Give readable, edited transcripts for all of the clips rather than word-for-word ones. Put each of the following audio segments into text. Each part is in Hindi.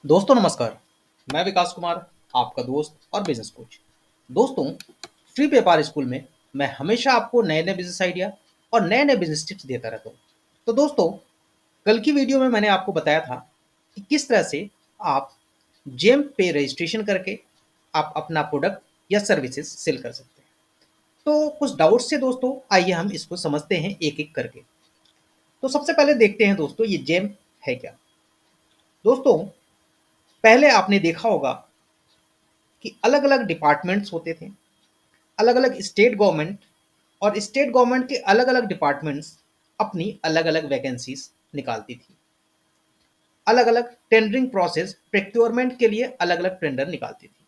दोस्तों नमस्कार। मैं विकास कुमार, आपका दोस्त और बिजनेस कोच। दोस्तों, फ्री व्यापार स्कूल में मैं हमेशा आपको नए नए बिजनेस आइडिया और नए नए बिजनेस टिप्स देता रहता हूँ। तो दोस्तों, कल की वीडियो में मैंने आपको बताया था कि किस तरह से आप जेम पे रजिस्ट्रेशन करके आप अपना प्रोडक्ट या सर्विसेज सेल कर सकते हैं। तो कुछ डाउट्स से दोस्तों, आइए हम इसको समझते हैं एक एक करके। तो सबसे पहले देखते हैं दोस्तों, ये जेम है क्या। दोस्तों, पहले आपने देखा होगा कि अलग अलग डिपार्टमेंट्स होते थे, अलग अलग स्टेट गवर्नमेंट, और स्टेट गवर्नमेंट के अलग अलग डिपार्टमेंट्स अपनी अलग अलग वैकेंसीज निकालती थी। अलग अलग टेंडरिंग प्रोसेस, प्रोक्योरमेंट के लिए अलग अलग टेंडर निकालती थी।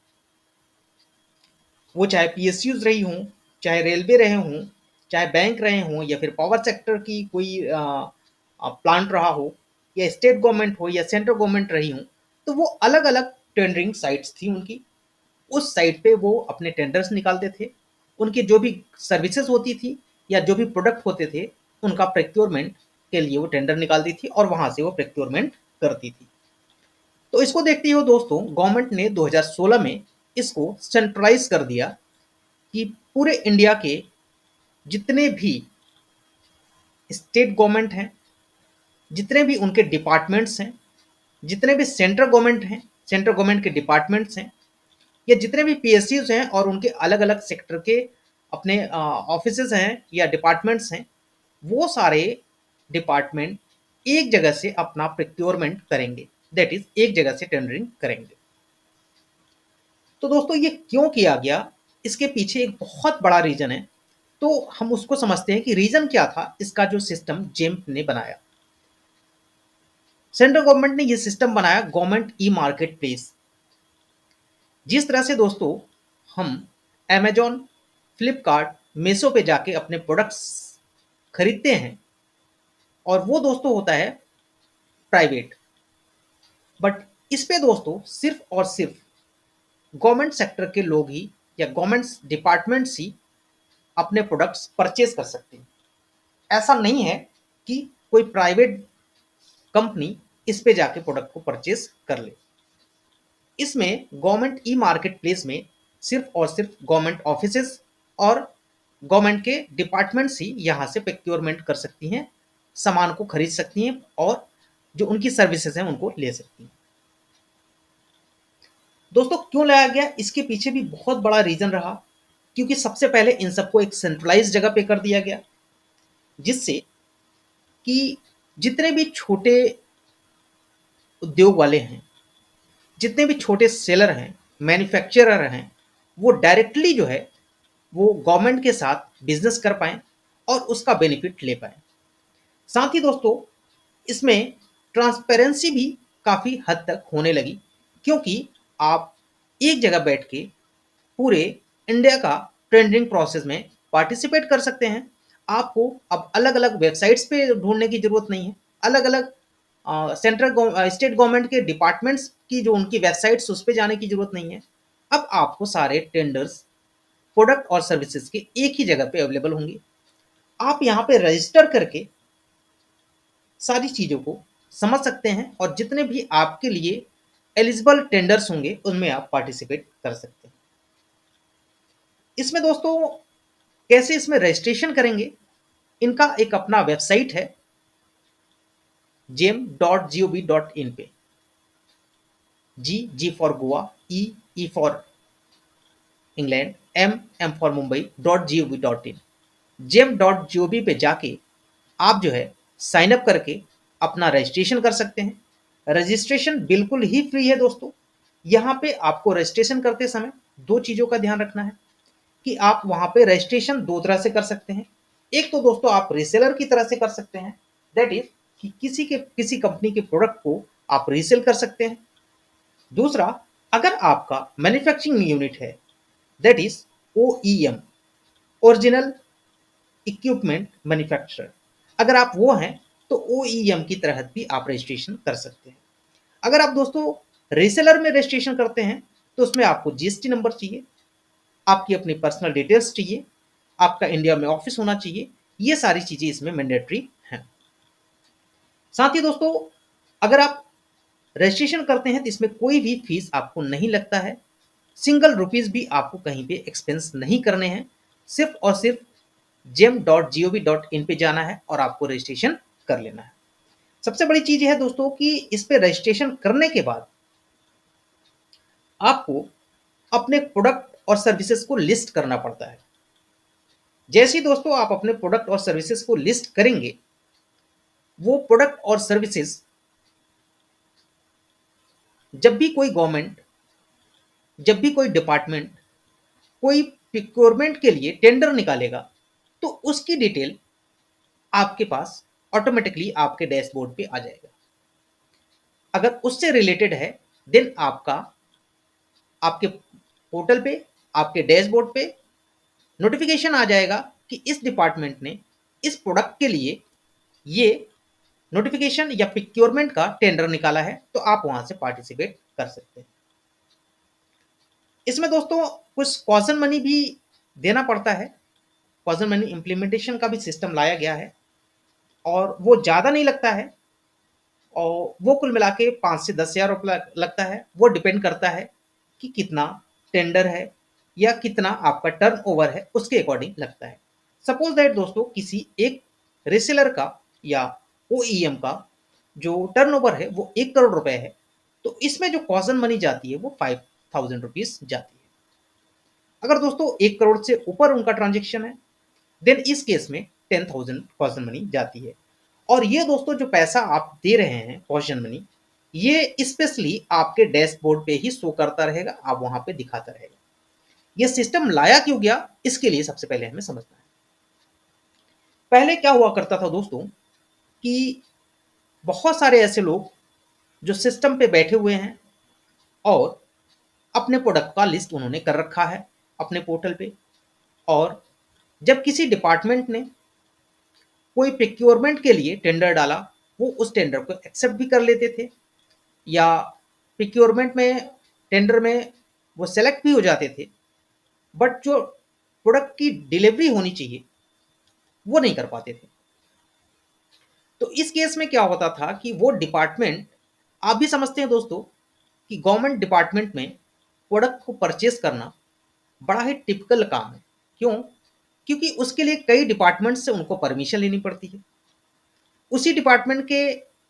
वो चाहे पीएसयूज रही हों, चाहे रेलवे रहे हों, चाहे बैंक रहे हों, या फिर पावर सेक्टर की कोई प्लांट रहा हो, या स्टेट गवर्नमेंट हो, या सेंट्रल गवर्नमेंट रही हो, तो वो अलग अलग टेंडरिंग साइट्स थी उनकी। उस साइट पे वो अपने टेंडर्स निकालते थे। उनकी जो भी सर्विसेज होती थी या जो भी प्रोडक्ट होते थे, उनका प्रोक्योरमेंट के लिए वो टेंडर निकालती थी और वहां से वो प्रोक्योरमेंट करती थी। तो इसको देखते हुए दोस्तों, गवर्नमेंट ने 2016 में इसको सेंट्रलाइज कर दिया कि पूरे इंडिया के जितने भी स्टेट गवर्नमेंट हैं, जितने भी उनके डिपार्टमेंट्स हैं, जितने भी सेंट्रल गवर्नमेंट हैं, सेंट्रल गवर्नमेंट के डिपार्टमेंट्स हैं, या जितने भी पीएसयूज हैं और उनके अलग अलग सेक्टर के अपने ऑफिसेज हैं या डिपार्टमेंट्स हैं, वो सारे डिपार्टमेंट एक जगह से अपना प्रोक्योरमेंट करेंगे, दैट इज एक जगह से टेंडरिंग करेंगे। तो दोस्तों, ये क्यों किया गया, इसके पीछे एक बहुत बड़ा रीजन है। तो हम उसको समझते हैं कि रीजन क्या था इसका जो सिस्टम जेम्प ने बनाया। सेंट्रल गवर्नमेंट ने ये सिस्टम बनाया, गवर्नमेंट ई मार्केट प्लेस। जिस तरह से दोस्तों हम अमेजॉन, फ्लिपकार्ट, मीशो पे जाके अपने प्रोडक्ट्स खरीदते हैं, और वो दोस्तों होता है प्राइवेट, बट इस पे दोस्तों सिर्फ और सिर्फ गवर्नमेंट सेक्टर के लोग ही या गवर्नमेंट डिपार्टमेंट्स ही अपने प्रोडक्ट्स परचेज कर सकते हैं। ऐसा नहीं है कि कोई प्राइवेट कंपनी इस पे जाके प्रोडक्ट को परचेज कर ले। इसमें गवर्नमेंट ई मार्केट प्लेस में सिर्फ और सिर्फ गवर्नमेंट ऑफिसेज और गवर्नमेंट के डिपार्टमेंट्स ही यहाँ से प्रोक्योरमेंट कर सकती हैं, सामान को खरीद सकती हैं, और जो उनकी सर्विसेज हैं उनको ले सकती हैं। दोस्तों, क्यों लाया गया, इसके पीछे भी बहुत बड़ा रीजन रहा। क्योंकि सबसे पहले इन सबको एक सेंट्रलाइज जगह पे कर दिया गया, जिससे कि जितने भी छोटे उद्योग वाले हैं, जितने भी छोटे सेलर हैं, मैन्युफैक्चरर हैं, वो डायरेक्टली जो है वो गवर्नमेंट के साथ बिजनेस कर पाएँ और उसका बेनिफिट ले पाएँ। साथ ही दोस्तों, इसमें ट्रांसपेरेंसी भी काफ़ी हद तक होने लगी, क्योंकि आप एक जगह बैठ के पूरे इंडिया का ट्रेंडिंग प्रोसेस में पार्टिसिपेट कर सकते हैं। आपको अब अलग अलग वेबसाइट्स पे ढूंढने की ज़रूरत नहीं है। अलग अलग सेंट्रल स्टेट गवर्नमेंट के डिपार्टमेंट्स की जो उनकी वेबसाइट्स, उस पर जाने की ज़रूरत नहीं है। अब आपको सारे टेंडर्स, प्रोडक्ट और सर्विसेज के एक ही जगह पे अवेलेबल होंगे। आप यहाँ पे रजिस्टर करके सारी चीज़ों को समझ सकते हैं, और जितने भी आपके लिए एलिजिबल टेंडर्स होंगे उनमें आप पार्टिसिपेट कर सकते हैं। इसमें दोस्तों कैसे इसमें रजिस्ट्रेशन करेंगे, इनका एक अपना वेबसाइट है, gem.gov.in पे। G for Goa, E for England, M for Mumbai .gov.in। gem.gov पे जाके आप जो है साइन अप करके अपना रजिस्ट्रेशन कर सकते हैं। रजिस्ट्रेशन बिल्कुल ही फ्री है दोस्तों। यहाँ पे आपको रजिस्ट्रेशन करते समय दो चीज़ों का ध्यान रखना है कि आप वहाँ पे रजिस्ट्रेशन दो तरह से कर सकते हैं। एक तो दोस्तों आप रीसेलर की तरह से कर सकते हैं, दैट इज कि किसी कंपनी के प्रोडक्ट को आप रीसेल कर सकते हैं। दूसरा, अगर आपका मैन्युफैक्चरिंग यूनिट है, that is OEM, original equipment manufacturer, अगर आप वो हैं तो OEM की तहत भी आप रजिस्ट्रेशन कर सकते हैं। अगर आप दोस्तों रीसेलर में रजिस्ट्रेशन करते हैं तो उसमें आपको GST नंबर चाहिए, आपकी अपनी पर्सनल डिटेल्स चाहिए, आपका इंडिया में ऑफिस होना चाहिए। ये सारी चीज़ें इसमें मैंडेटरी हैं। साथ ही दोस्तों, अगर आप रजिस्ट्रेशन करते हैं तो इसमें कोई भी फीस आपको नहीं लगता है, सिंगल रुपीज़ भी आपको कहीं पे एक्सपेंस नहीं करने हैं, सिर्फ और सिर्फ gem.gov.in पे जाना है और आपको रजिस्ट्रेशन कर लेना है। सबसे बड़ी चीज़ यह है दोस्तों कि इस पे रजिस्ट्रेशन करने के बाद आपको अपने प्रोडक्ट और सर्विसेज को लिस्ट करना पड़ता है। जैसे ही दोस्तों आप अपने प्रोडक्ट और सर्विसेज को लिस्ट करेंगे, वो प्रोडक्ट और सर्विसेज जब भी कोई गवर्नमेंट, जब भी कोई डिपार्टमेंट कोई प्रोक्योरमेंट के लिए टेंडर निकालेगा, तो उसकी डिटेल आपके पास ऑटोमेटिकली आपके डैशबोर्ड पे आ जाएगा। अगर उससे रिलेटेड है, देन आपके पोर्टल पे, आपके डैशबोर्ड पे नोटिफिकेशन आ जाएगा कि इस डिपार्टमेंट ने इस प्रोडक्ट के लिए ये नोटिफिकेशन या प्रोक्योरमेंट का टेंडर निकाला है, तो आप वहां से पार्टिसिपेट कर सकते हैं। इसमें दोस्तों कुछ कॉजन मनी भी देना पड़ता है। कॉजन मनी इम्प्लीमेंटेशन का भी सिस्टम लाया गया है और वो ज़्यादा नहीं लगता है, और वो कुल मिला के 5 से 10,000 रुपये लगता है। वो डिपेंड करता है कि कितना टेंडर है या कितना आपका टर्न ओवर है, उसके अकॉर्डिंग लगता है। सपोज दैट दोस्तों किसी एक रेसेलर का या ओईएम का जो टर्न ओवर है वो 1 करोड़ रुपए है, तो इसमें जो कॉजन मनी जाती है वो 5,000 रुपीज जाती है। अगर दोस्तों 1 करोड़ से ऊपर उनका ट्रांजेक्शन है, देन इस केस में 10,000 कॉजन मनी जाती है। और ये दोस्तों जो पैसा आप दे रहे हैं कॉजन मनी, ये स्पेशली आपके डैशबोर्ड पे ही शो करता रहेगा, आप वहां पे दिखाता रहेगा। ये सिस्टम लाया क्यों गया, इसके लिए सबसे पहले हमें समझना है। पहले क्या हुआ करता था दोस्तों कि बहुत सारे ऐसे लोग जो सिस्टम पे बैठे हुए हैं और अपने प्रोडक्ट का लिस्ट उन्होंने कर रखा है अपने पोर्टल पे, और जब किसी डिपार्टमेंट ने कोई प्रोक्योरमेंट के लिए टेंडर डाला, वो उस टेंडर को एक्सेप्ट भी कर लेते थे, या प्रोक्योरमेंट में टेंडर में वो सेलेक्ट भी हो जाते थे, बट जो प्रोडक्ट की डिलीवरी होनी चाहिए वो नहीं कर पाते थे। तो इस केस में क्या होता था कि वो डिपार्टमेंट, आप भी समझते हैं दोस्तों कि गवर्नमेंट डिपार्टमेंट में प्रोडक्ट को परचेस करना बड़ा ही टिपिकल काम है। क्यों? क्योंकि उसके लिए कई डिपार्टमेंट से उनको परमिशन लेनी पड़ती है। उसी डिपार्टमेंट के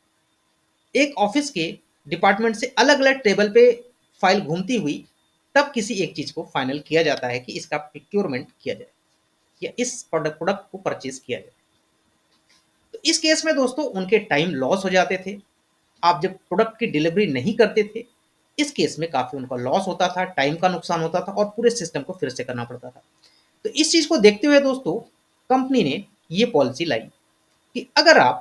एक ऑफिस के डिपार्टमेंट से अलग अलग टेबल पे फाइल घूमती हुई तब किसी एक चीज को फाइनल किया जाता है कि इसका प्रोक्योरमेंट किया जाए या इस प्रोडक्ट को परचेज किया जाए। तो इस केस में दोस्तों उनके टाइम लॉस हो जाते थे। आप जब प्रोडक्ट की डिलीवरी नहीं करते थे, इस केस में काफी उनका लॉस होता था, टाइम का नुकसान होता था और पूरे सिस्टम को फिर से करना पड़ता था। तो इस चीज को देखते हुए दोस्तों कंपनी ने ये पॉलिसी लाई कि अगर आप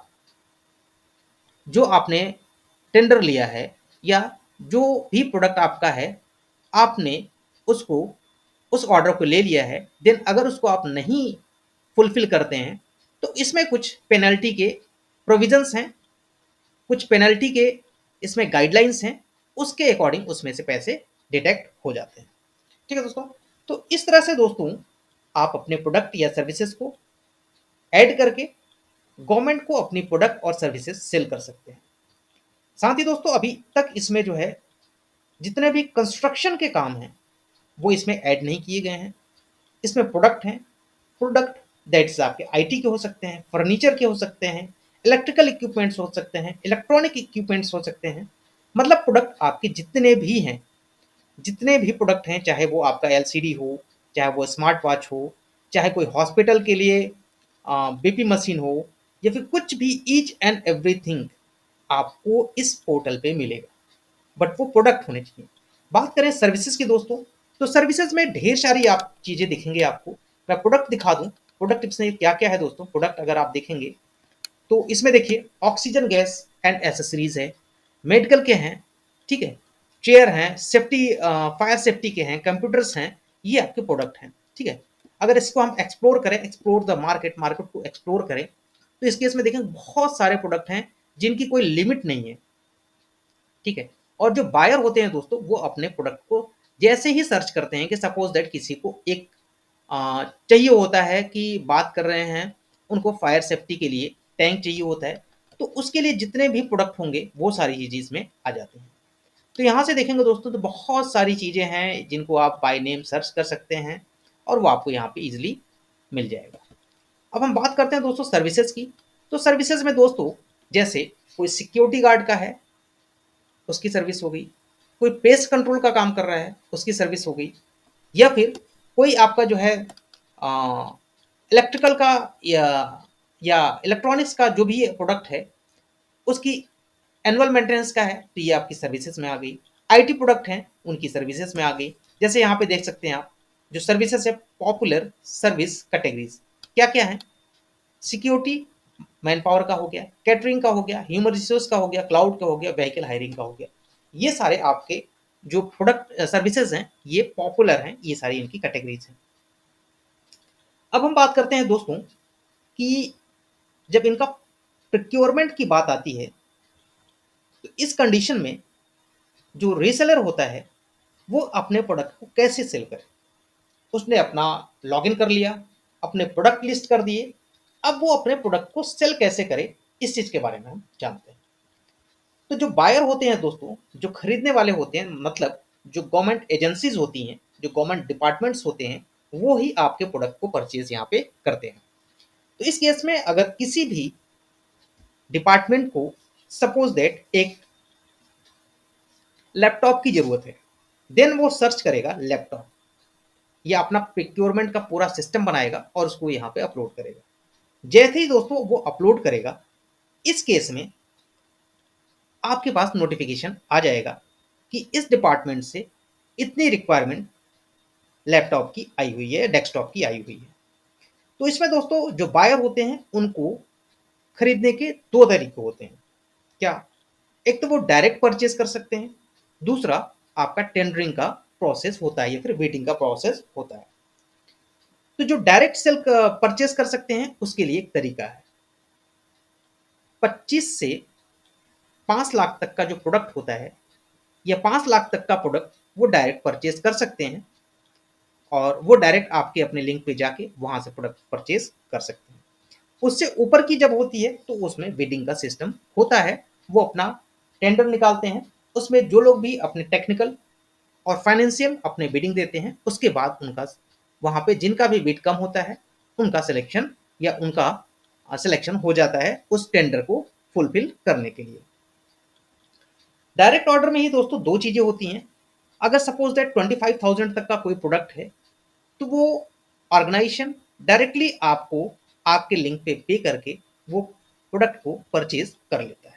जो आपने टेंडर लिया है या जो भी प्रोडक्ट आपका है, आपने उसको उस ऑर्डर को ले लिया है, देन अगर उसको आप नहीं फुलफिल करते हैं तो इसमें कुछ पेनल्टी के प्रोविजंस हैं, कुछ पेनल्टी के इसमें गाइडलाइंस हैं, उसके अकॉर्डिंग उसमें से पैसे डिटेक्ट हो जाते हैं। ठीक है दोस्तों, तो इस तरह से दोस्तों आप अपने प्रोडक्ट या सर्विसेज को ऐड करके गवर्नमेंट को अपनी प्रोडक्ट और सर्विसेज सेल कर सकते हैं। साथ ही दोस्तों अभी तक इसमें जो है जितने भी कंस्ट्रक्शन के काम हैं वो इसमें ऐड नहीं किए गए हैं। इसमें प्रोडक्ट हैं, प्रोडक्ट दैट्स आपके आईटी के हो सकते हैं, फर्नीचर के हो सकते हैं, इलेक्ट्रिकल इक्विपमेंट्स हो सकते हैं, इलेक्ट्रॉनिक इक्विपमेंट्स हो सकते हैं। मतलब प्रोडक्ट आपके जितने भी हैं, जितने भी प्रोडक्ट हैं, चाहे वो आपका एलसीडी हो, चाहे वो स्मार्ट वॉच हो, चाहे कोई हॉस्पिटल के लिए बीपी मशीन हो, या फिर कुछ भी, ईच एंड एवरीथिंग आपको इस पोर्टल पे मिलेगा, बट वो प्रोडक्ट होने चाहिए। बात करें सर्विसेज की दोस्तों, तो सर्विसेज में ढेर सारी आप चीज़ें दिखेंगे आपको। मैं प्रोडक्ट दिखा दूं, प्रोडक्ट इसमें क्या क्या है दोस्तों। प्रोडक्ट अगर आप देखेंगे तो इसमें देखिए ऑक्सीजन गैस एंड एसेसरीज है, मेडिकल के हैं, ठीक है, चेयर हैं, सेफ्टी फायर सेफ्टी के हैं, कंप्यूटर्स हैं, ये आपके प्रोडक्ट हैं। ठीक है, अगर इसको हम एक्सप्लोर करें, एक्सप्लोर द मार्केट, मार्केट को एक्सप्लोर करें, तो इस केस में देखें बहुत सारे प्रोडक्ट हैं जिनकी कोई लिमिट नहीं है। ठीक है, और जो बायर होते हैं दोस्तों वो अपने प्रोडक्ट को जैसे ही सर्च करते हैं कि सपोज दैट किसी को एक चाहिए होता है कि बात कर रहे हैं, उनको फायर सेफ्टी के लिए टैंक चाहिए होता है, तो उसके लिए जितने भी प्रोडक्ट होंगे वो सारी चीज़ें इसमें आ जाती हैं। तो यहाँ से देखेंगे दोस्तों तो बहुत सारी चीज़ें हैं जिनको आप बाय नेम सर्च कर सकते हैं और वो आपको यहाँ पे ईजिली मिल जाएगा। अब हम बात करते हैं दोस्तों सर्विसेज की। तो सर्विसेज में दोस्तों जैसे कोई सिक्योरिटी गार्ड का है, उसकी सर्विस हो गई, कोई पेस्ट कंट्रोल का काम कर रहा है, उसकी सर्विस हो गई, या फिर कोई आपका जो है इलेक्ट्रिकल का या इलेक्ट्रॉनिक्स का जो भी प्रोडक्ट है उसकी एनुअल मेंटेनेंस का है तो ये आपकी सर्विसेज में आ गई। आईटी प्रोडक्ट हैं उनकी सर्विसेज में आ गई। जैसे यहाँ पे देख सकते हैं आप जो सर्विसेज है पॉपुलर सर्विस कैटेगरीज क्या क्या है, सिक्योरिटी मैन पावर का हो गया, कैटरिंग का हो गया, ह्यूमन रिसोर्स का हो गया, क्लाउड का हो गया, व्हीकल हायरिंग का हो गया। ये सारे आपके जो प्रोडक्ट सर्विसेज हैं ये पॉपुलर हैं, ये सारी इनकी कैटेगरीज हैं। अब हम बात करते हैं दोस्तों कि जब इनका प्रोक्योरमेंट की बात आती है तो इस कंडीशन में जो रीसेलर होता है वो अपने प्रोडक्ट को कैसे सेल करे। उसने अपना लॉगिन कर लिया, अपने प्रोडक्ट लिस्ट कर दिए, अब वो अपने प्रोडक्ट को सेल कैसे करे इस चीज के बारे में हम जानते हैं। तो जो बायर होते हैं दोस्तों, जो खरीदने वाले होते हैं, मतलब जो गवर्नमेंट एजेंसीज होती हैं, जो गवर्नमेंट डिपार्टमेंट्स होते हैं, वो ही आपके प्रोडक्ट को परचेज यहाँ पे करते हैं। तो इस केस में अगर किसी भी डिपार्टमेंट को सपोज दैट एक लैपटॉप की जरूरत है, देन वो सर्च करेगा लैपटॉप या अपना प्रोक्योरमेंट का पूरा सिस्टम बनाएगा और उसको यहाँ पे अपलोड करेगा। जैसे ही दोस्तों वो अपलोड करेगा, इस केस में आपके पास नोटिफिकेशन आ जाएगा कि इस डिपार्टमेंट से इतनी रिक्वायरमेंट लैपटॉप की आई हुई है, डेस्कटॉप की आई हुई है। तो इसमें दोस्तों जो बायर होते हैं उनको खरीदने के दो तरीके होते हैं। क्या? एक तो वो डायरेक्ट परचेज कर सकते हैं, दूसरा आपका टेंडरिंग का प्रोसेस होता है या फिर वेटिंग का प्रोसेस होता है। तो जो डायरेक्ट सेल परचेज कर सकते हैं उसके लिए एक तरीका है, 25 से 5 लाख तक का जो प्रोडक्ट होता है या 5 लाख तक का प्रोडक्ट वो डायरेक्ट परचेज कर सकते हैं और वो डायरेक्ट आपके अपने लिंक पे जाके वहां से प्रोडक्ट परचेज कर सकते हैं। उससे ऊपर की जब होती है तो उसमें बिडिंग का सिस्टम होता है, वो अपना टेंडर निकालते हैं, उसमें जो लोग भी अपने टेक्निकल और फाइनेंशियल अपने बिडिंग देते हैं, उसके बाद उनका वहां पे जिनका भी बिड कम होता है उनका सिलेक्शन या उनका सिलेक्शन हो जाता है उस टेंडर को फुलफिल करने के लिए। डायरेक्ट ऑर्डर में ही दोस्तों दो चीजें होती हैं। अगर सपोज दैट 25,000 तक का कोई प्रोडक्ट है तो वो ऑर्गेनाइजेशन डायरेक्टली आपको आपके लिंक पे पे करके वो प्रोडक्ट को परचेज कर लेता है।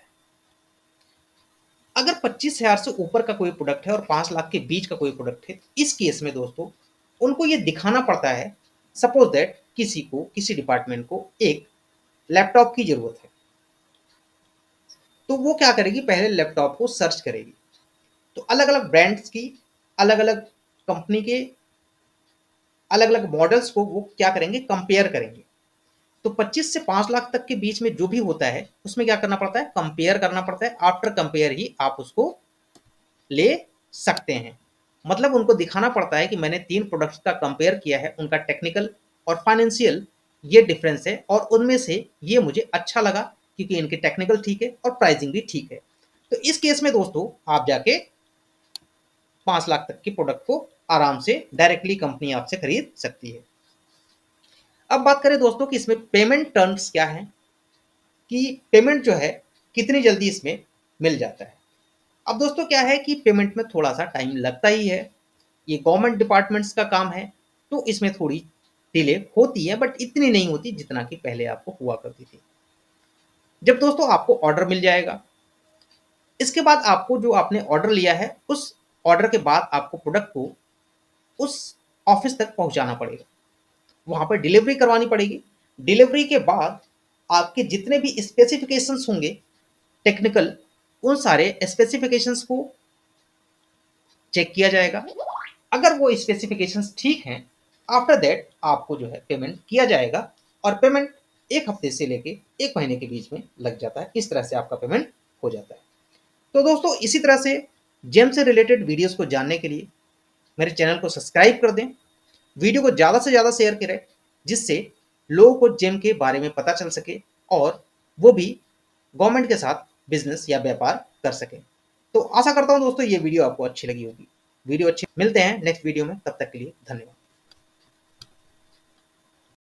अगर 25,000 से ऊपर का कोई प्रोडक्ट है और 5 लाख के बीच का कोई प्रोडक्ट है, इस केस में दोस्तों उनको ये दिखाना पड़ता है, सपोज दैट किसी को, किसी डिपार्टमेंट को एक लैपटॉप की जरूरत है, तो वो क्या करेगी, पहले लैपटॉप को सर्च करेगी। तो अलग अलग ब्रांड्स की, अलग अलग कंपनी के अलग अलग मॉडल्स को वो क्या करेंगे, कंपेयर करेंगे। तो 25 से 5 लाख तक के बीच में जो भी होता है उसमें क्या करना पड़ता है, कंपेयर करना पड़ता है। आफ्टर कंपेयर ही आप उसको ले सकते हैं। मतलब उनको दिखाना पड़ता है कि मैंने 3 प्रोडक्ट्स का कंपेयर किया है, उनका टेक्निकल और फाइनेंशियल ये डिफरेंस है और उनमें से ये मुझे अच्छा लगा क्योंकि इनके टेक्निकल ठीक है और प्राइसिंग भी ठीक है। तो इस केस में दोस्तों आप जाके 5 लाख तक के प्रोडक्ट को आराम से डायरेक्टली कंपनी आपसे खरीद सकती है। अब बात करें दोस्तों कि इसमें पेमेंट टर्म्स क्या है, कि पेमेंट जो है कितनी जल्दी इसमें मिल जाता है। अब दोस्तों क्या है कि पेमेंट में थोड़ा सा टाइम लगता ही है, ये गवर्नमेंट डिपार्टमेंट्स का काम है तो इसमें थोड़ी डिले होती है, बट इतनी नहीं होती जितना कि पहले आपको हुआ करती थी। जब दोस्तों आपको ऑर्डर मिल जाएगा, इसके बाद आपको जो आपने ऑर्डर लिया है उस ऑर्डर के बाद आपको प्रोडक्ट को उस ऑफिस तक पहुंचाना पड़ेगा, वहां पर डिलीवरी करवानी पड़ेगी। डिलीवरी के बाद आपके जितने भी स्पेसिफिकेशंस होंगे टेक्निकल, उन सारे स्पेसिफिकेशंस को चेक किया जाएगा। अगर वो स्पेसिफिकेशंस ठीक हैं, आफ्टर दैट आपको जो है पेमेंट किया जाएगा और पेमेंट 1 हफ्ते से लेके 1 महीने के बीच में लग जाता है। इस तरह से आपका पेमेंट हो जाता है। तो दोस्तों इसी तरह से जेम से रिलेटेड वीडियोस को जानने के लिए मेरे चैनल को सब्सक्राइब कर दें, वीडियो को ज़्यादा से ज़्यादा शेयर करें जिससे लोगों को जेम के बारे में पता चल सके और वो भी गवर्नमेंट के साथ बिजनेस या व्यापार कर सकें। तो आशा करता हूँ दोस्तों ये वीडियो आपको अच्छी लगी होगी। वीडियो अच्छी, मिलते हैं नेक्स्ट वीडियो में, तब तक के लिए धन्यवाद।